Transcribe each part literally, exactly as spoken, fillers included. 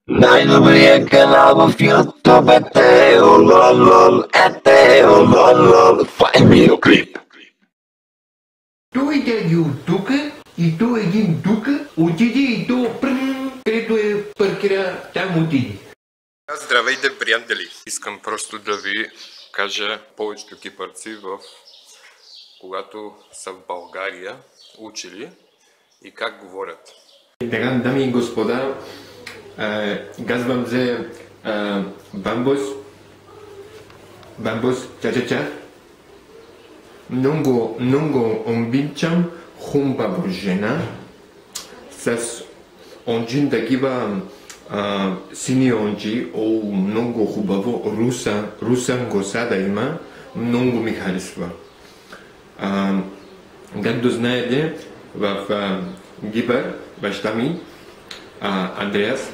Най-добрият канал в YouTube е Тео Лол, е Тео Лол. Това е видеоклип. Той дядо от тука и то един тука отиде и то пръм, където е паркира, там отиде. Здравейте, приятели! Искам просто да ви кажа повечето кипърци, в... когато са в България учили и как говорят. Така, дами и господа, казвам се Бамбос. Бамбос, ча-ча-ча. Много, много обичам хубава жена с онджин такива а, сини онджи, о, много хубаво, руса, русан коса да има, много ми харесва. А, както знаете, в а, Гибър, баща ми, а, Андреас,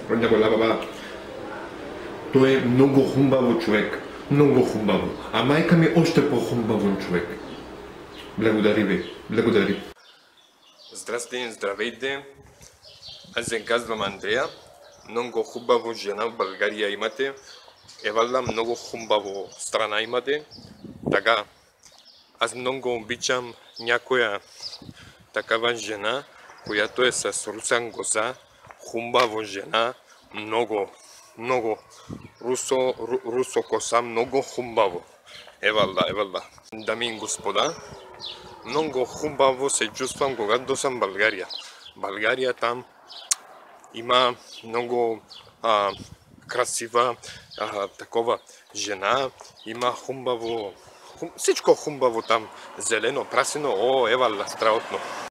той е много хубаво човек, много хубаво, а майка ми още по-хубаво човек. Благодари ви, благодари. Здрасти, здравейте! Аз се казвам Андрея. Много хубаво жена в България имате. Евала, много хубаво страна имате. Така, аз много обичам някоя такава жена, която е с русан коса. Хубаво жена, много, много русо, ру, русо коса, много хубаво. Евала, евала. Дами и господа, много хубаво се чувствам, когато съм в България. България, там има много а, красива а, такова жена, има хубаво, хум, всичко хубаво там, зелено, прасено, о, евала, страхотно.